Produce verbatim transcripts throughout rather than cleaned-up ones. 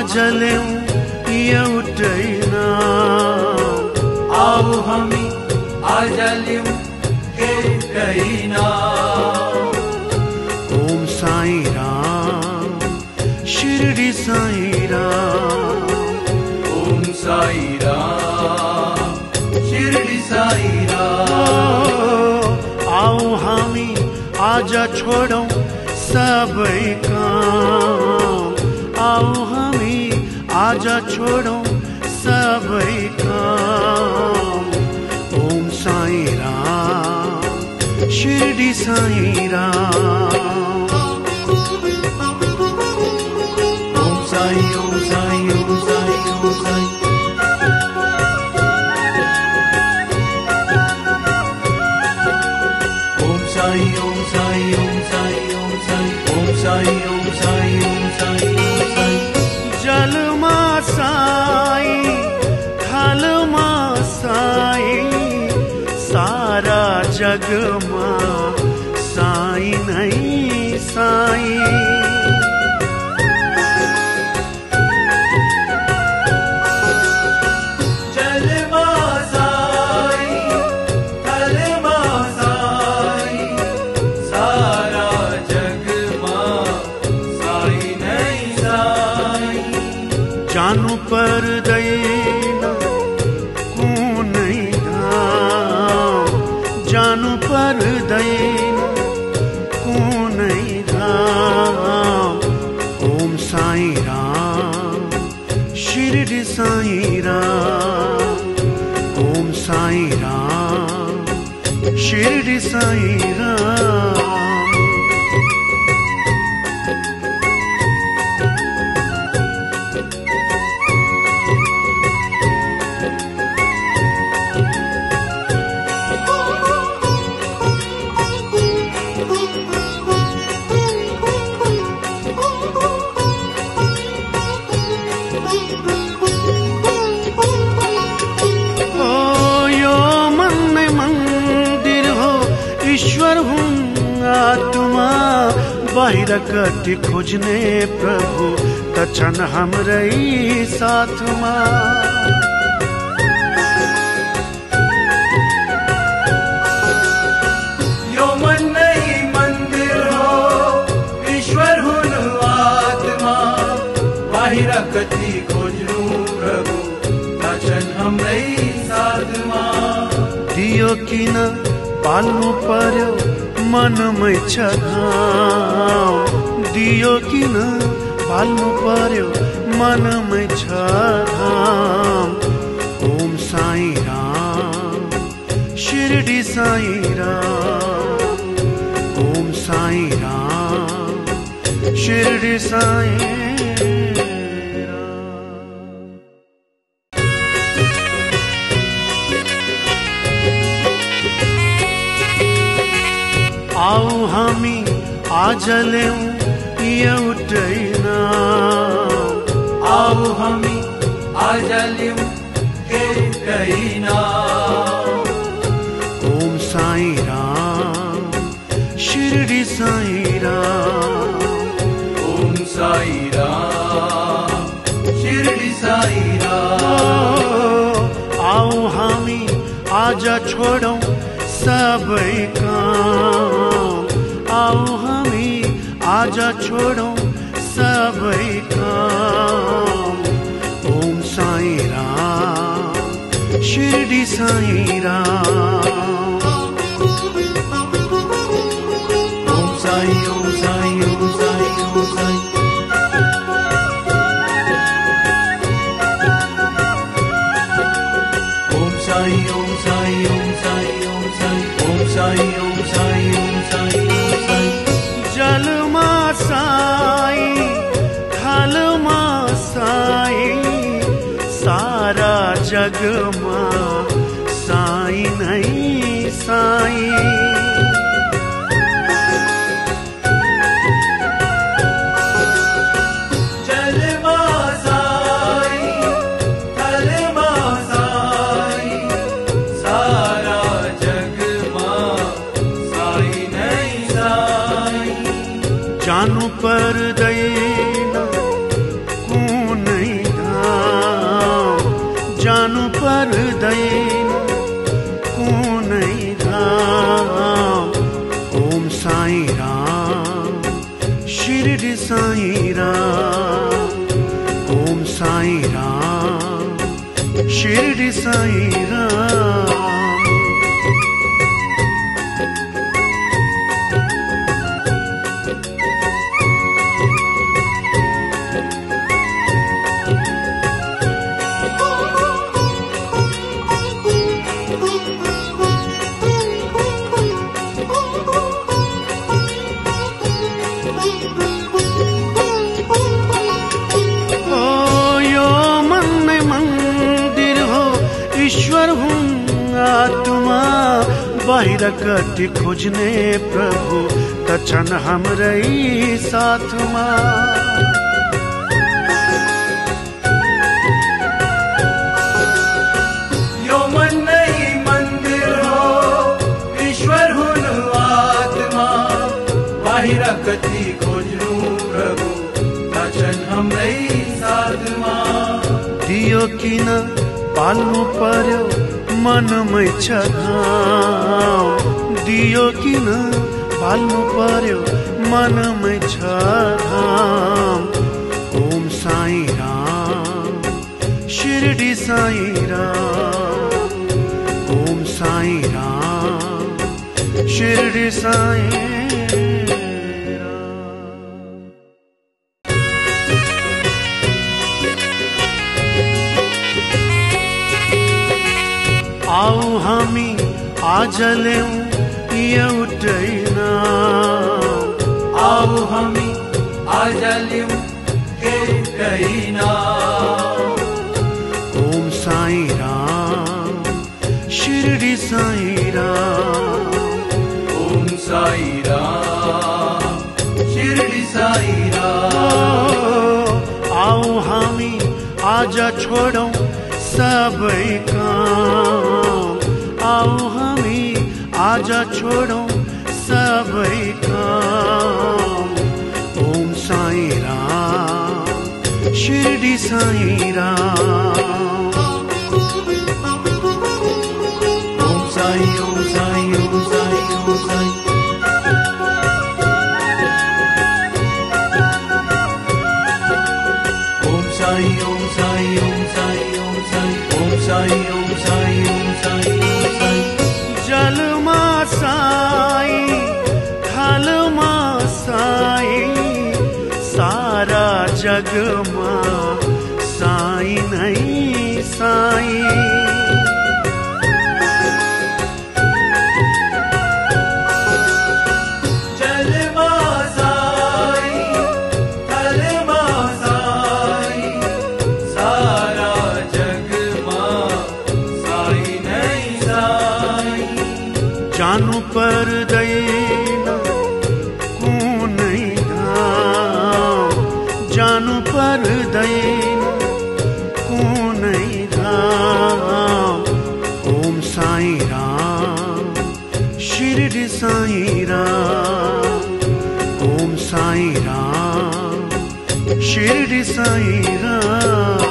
आजल्यौ एउटै नाम। आऊ हामी आजल्यौ एउटै नाम। ओम साई राम शिरडी साई राम। ओम साई राम शिरडी साई राम। आओ हामी आज छोड़ौ सबै काम। आओ हामी आज छोड़ौ सबै काम। ओम साई राम शिरडी साई राम। ओम साई ओम साई ओम साई ओम साई। ओम साई ओम साई ओम साई ओम साई। ओम साई ओम साई ओम साई ओम साई। जलमा साई थलमा साई सारा जगमा साई नहीं साई। जलमा साई थलमा साई सारा जगमा साई नहीं साई। जानु पर दैन को नहीं धाम। जानु पर दैन को नहीं धाम। ओम साई राम शिरडी साई राम। ओम साई राम शिरडी साई राम। ईश्वर हूँ आत्मा बाहिर कति खोजने प्रभु तछन हमरै साथमा। यो मन नै मन्दिर हो ईश्वर हुनु आत्मा बाहिर कति खोज्नु प्रभु तछन हमरै साथमा। दियो किन पाल्नु पर्यो मनमै छ घाम। दियो किन पाल्नु पर्यो मनमै छ घाम। ओम साई राम शिरडी साई राम। ओम साई राम शिरडी साई आओ हामी आजल्यौ एउटै नाम। आऊ हामी आजल्यौ एउटै नाम। ओम साई राम शिरडी साई राम। ओम साई राम शिरडी साई राम। आओ हामी आज छोड़ौ सबै काम। आओ हामी आज छोड़ौ सबै काम। ओम साई राम शिरडी साई राम। ओम साई ओम साई ओम साई ओम साई। ओम साई ओम साई ओम साई ओम साई। ओम साई ओम साई ओम साई ओम साई। जलमा साई थलमा साई सारा जगमा साई नहीं साई। जलमा साई थलमा साई सारा जगमा साई नहीं साई। जानु पर दैन को नहीं जानु पर्दैन कुनै धाम। ओम साई राम शिरडी साई राम। ओम साई राम शिरडी साई राम। ईश्वर हूँ आत्मा बाहिर कति खोज्ने प्रभु त छन् हाम्रै साथमा। यो मन नै मन्दिर हो ईश्वर हुनु आत्मा बाहिर कति खोज्नु प्रभु त छन् हाम्रै साथमा। दियो किन पाल्नु पर्यो मनमै छ घाम। दियो किन पाल्नु पर्यो मनमै छ घाम। ओम साई राम शिरडी साई राम। ओम साई राम शिरडी साई आऊ हामी आज ल्याउँ एउटै नाम। आऊ हामी आज ल्याउँ एउटै नाम। ओम साई राम शिरडी साई राम। ओम साई राम शिरडी साई राम। आऊ हामी आज छोडौँ सबै काम। आऊ हामी आज छोडौँ सबै काम। ओम साई राम शिरडी साई राम। ओम साई ओम साई ओम साई ओम साई। ओम साई ओम साई ओम साई ओम साई। ओम साई ओम साई ओम साई ओम साई। जलमा साई थलमा साई सारा जगमा साई नै साई। जलमा साई थलमा साई सारा जगमा साई नै साई। जानु पर्दैन कुनै धाम। जानु पर्दैन कुनै धाम। ओम साई राम शिरडी साई राम। ओम साई राम शिरडी साई राम।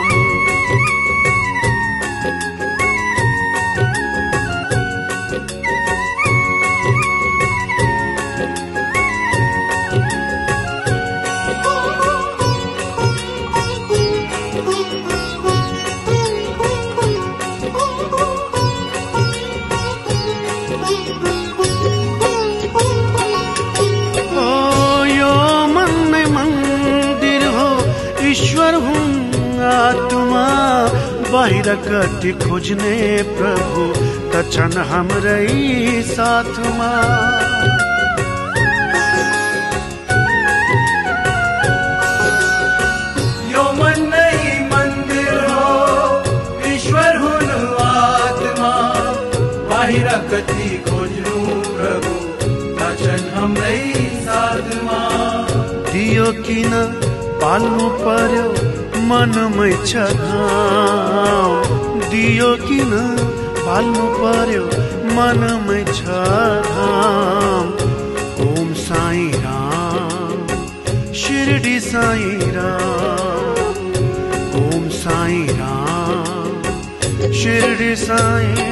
ईश्वर हूँ आत्मा बाहिर कति खोज्ने प्रभु त छन् हाम्रै साथमा। यो मन नै मन्दिर हो ईश्वर हुनु आत्मा बाहिर कति खोज्नु प्रभु त छन् हाम्रै साथमा। दियो किन पाल्नु पर्यो मनमै छ घाम। दियो किन पाल्नु पर्यो मनमै छ घाम। ओम साई राम शिरडी साई राम। ओम साई राम शिरडी साईं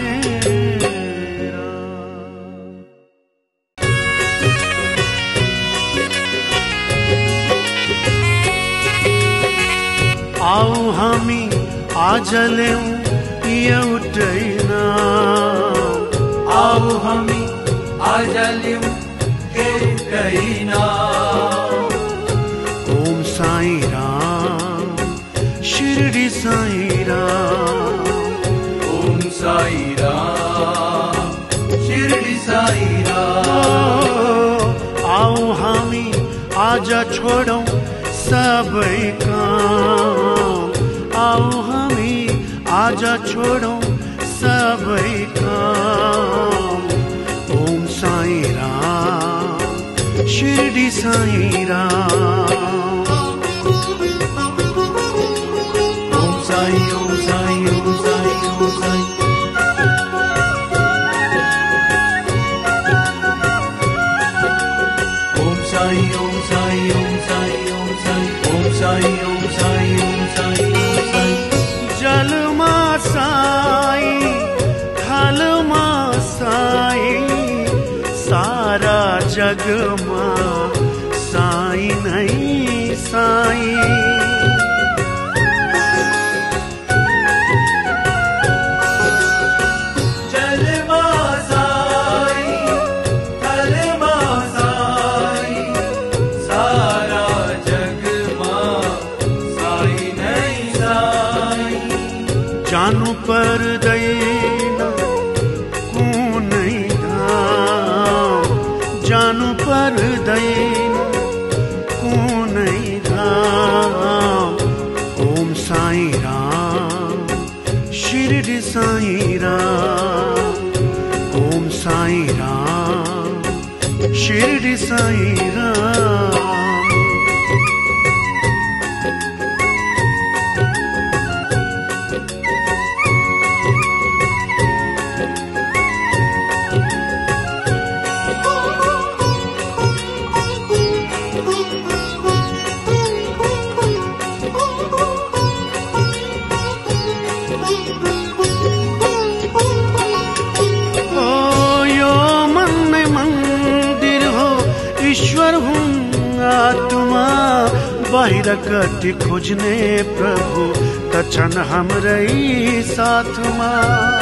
आऊ हामी आज लेऊ एउटै नाम आऊ हामी आज लेऊ एउटै नाम ओम साई राम शिरडी साई राम ओम साई राम शिरडी साई राम आऊ हामी आज छोडौं सबै काम आऊ हामी आज छोडौं सबै काम ओम साई राम शिरडी साई राम ओम साई ओम साई ओम साई ओम साई ओम साई ओम साई ओम साई ओम साई ओम साई ओम साई ओम साई ओम साई जलमा साई थलमा साई सारा जगमा साई नहीं साई जलमा साई थलमा साई सारा जगमा साई नहीं साई जानु पर्दैन कुनै धाम जानु पर्दैन कुनै धाम ओम साई राम शिरडी साई राम ओम साई राम शिरडी साई राम ईश्वर हूँ आत्मा बाहिर कति खोज्ने प्रभु त छन् हाम्रै साथमा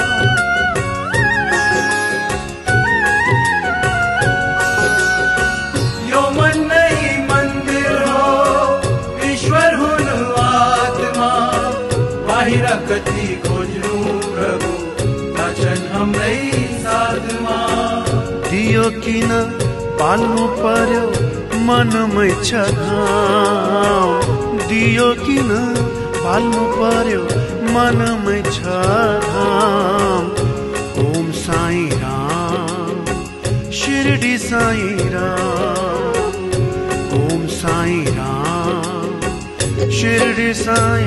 यो मन नै मन्दिर हो ईश्वर हुनु आत्मा बाहिर कति खोज्नु प्रभु त छन् हाम्रै साथमा दियो किन पाल्नु पर्यो मनमै छ घाम दियो किन पाल्नु पर्यो मनमै छ घाम ओम साई राम शिरडी साई राम ओम साई राम शिरडी साई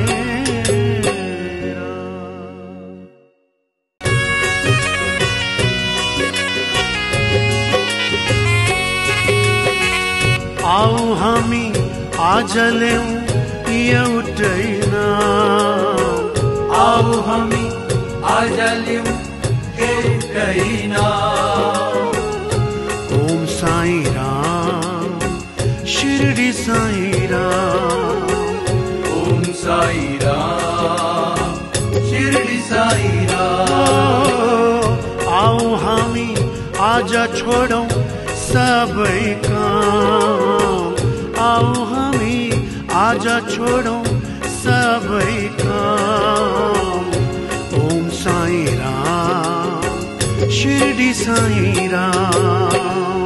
आऊ हामी आज लेऊ एउटै नाम आऊ हामी आज लेऊ एउटै नाम ओम साई राम शिरडी साई राम ओम साई राम शिरडी साई राम आऊ हामी आज छोडौं सबै काम आऊ हामी आज छोडौं सबै काम ओम साई राम शिरडी साई राम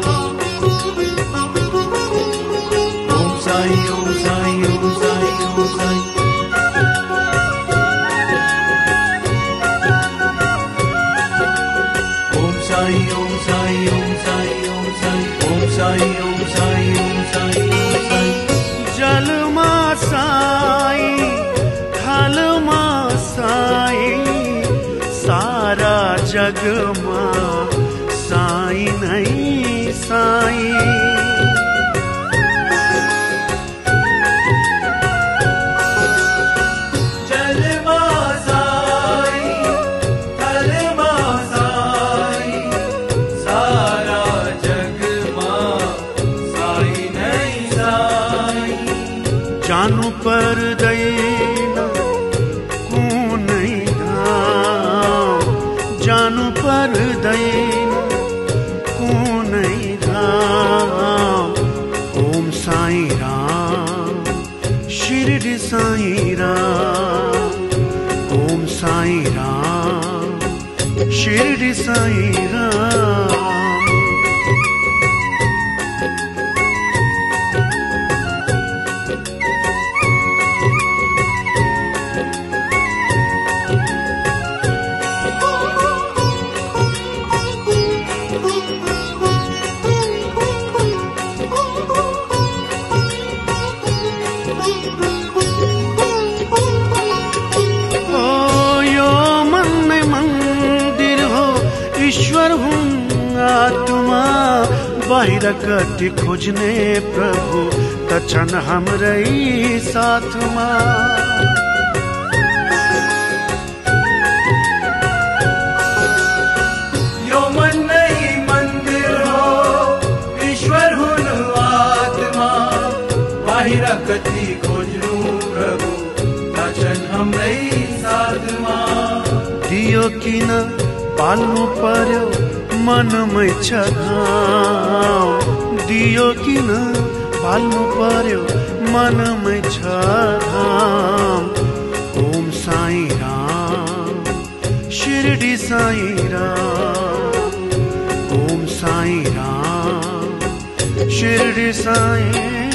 ओम साई ओम साई ओम साई ओम साई ओम साई ओम साई ओम साई ओम साई ओम साई ओम साई ओम साई ओम साई जलमा साई थलमा साई सारा जगमा साई नहीं साई जलमा साई पर्दैन कुनै घाम। ओम साई राम शिरडी साई राम। ओम साई राम शिरडी साई राम। ईश्वर हुन् आत्मा बाहिर कति खोज्ने प्रभु त छन् हाम्रै साथमा। यो मन नै मन्दिर हो ईश्वर हुन् आत्मा बाहिर कति खोज्नु प्रभु त छन् हाम्रै साथमा। दियो किन पाल्नु पर्यो मनमै छ घाम। दियो किन पाल्नु पर्यो मनमै छ घाम। ओम साई राम शिरडी साई राम। ओम साई राम शिरडी साई